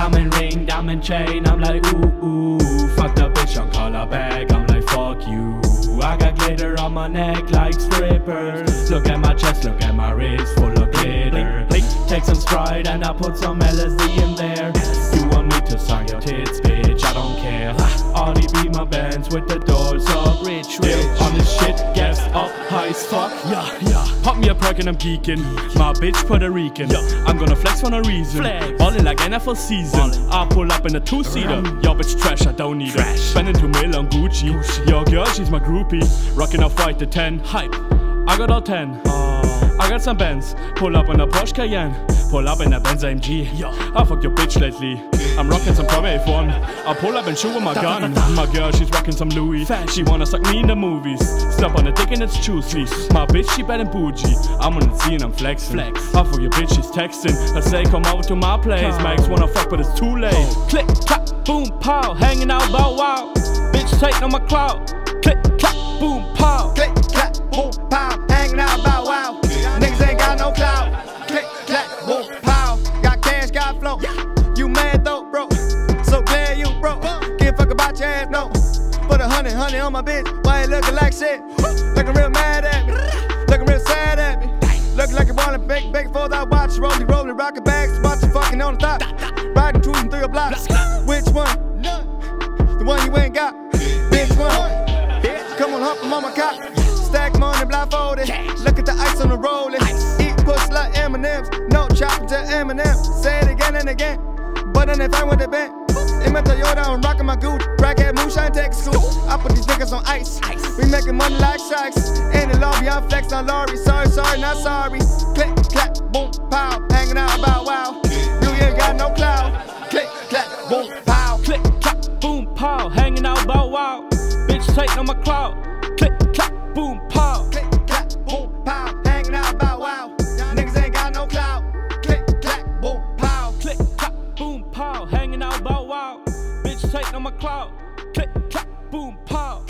Diamond ring, diamond chain, I'm like ooh ooh. Fuck the bitch on collar bag, I'm like fuck you. I got glitter on my neck like strippers. Look at my chest, look at my wrist, full of glitter. Take some Sprite and I put some LSD in there. You want me to sign your tits, bitch, I don't care. Audi be my Benz with the doors up. Rich, still on this shit, gas up, high as fuck. Yeah. Pop me a perk and I'm geeking. My bitch Puerto Rican. I'm gonna flex for no reason. Ballin' like NFL season. I pull up in a two-seater. Yo bitch trash, I don't need her. Spending 2 mil on Gucci. Yo girl, she's my groupie. Rockin' off white to 10. Hype. I got all 10. I got some Benz. Pull up in a Porsche Cayenne. Pull up in a Benz AMG. I fuck your bitch lately. I'm rocking some Pro F1. I pull up and shoot with my gun. My girl, she's rocking some Louis. She wanna suck me in the movies. Step on the dick and it's juicy. My bitch, she bad and bougie. I'm on the scene, I'm flexing. I fuck your bitch, she's texting. I say come over to my place. Max wanna fuck but it's too late. Click, clap, boom, pow. Hanging out, bow wow. Bitch, take on my clout. Click, clap, boom, pow. Click, clap, boom, pow. Hanging out, bow wow. Niggas ain't got no clout. Click, clap, boom, pow. Got cash, got flow. You mad though, bro? So glad you broke. Give a fuck about your ass, no. Put 100 on my bitch. Why you looking like shit? Looking real mad at me. Looking real sad at me. Looking like you're ballin' big for that watch. Rolling rocket bags. Watch you fucking on the top. Riding, cruising through your block. Which one? The one you ain't got. Bitch one. Come on, hump 'em on my cock. Stack money blindfolded. Look at the ice on the rollin'. Eat pussy like M&M's. No chopping to Eminem. Say it again and again. But then if I went to bed, in my Toyota, I'm rocking my Gucci. Crackhead moonshine, take a scoop. I put these niggas on ice. We making money like sharks. In the lobby, I'm flexing on Laurie. Sorry, not sorry. Click, clap, boom, pow. Hanging out, bow wow. You ain't got no clout. Click, clap, boom, pow. Click, clap, boom, pow. Hanging out, bow wow. Bitch, take on my clout. Click, clap, boom, pow. Click, clap, boom, pow. Hanging out, bow wow. Niggas ain't got no clout. Click, clap, boom, pow. Click, clap, boom, pow. Hanging out, bow wow. Bitch, take on my clout. Click, clap, boom, pow.